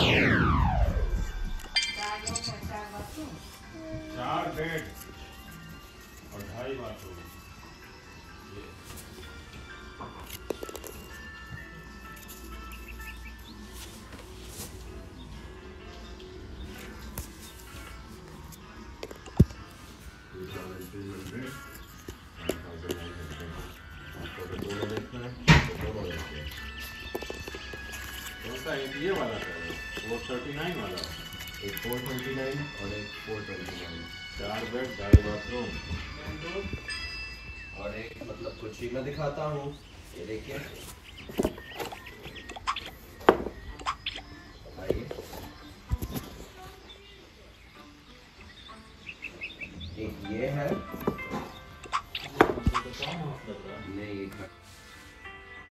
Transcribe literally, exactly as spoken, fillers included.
चार बेड और ढाई बाथरूम। एक ये वाला था, फोर थर्टी नाइन वाला, एक फोर ट्वेंटी नाइन और एक फोर ट्वेंटी नाइन। चार बेड ढाई बाथरूम और एक मतलब कुछ ही मैं दिखाता हूँ, ये देखिए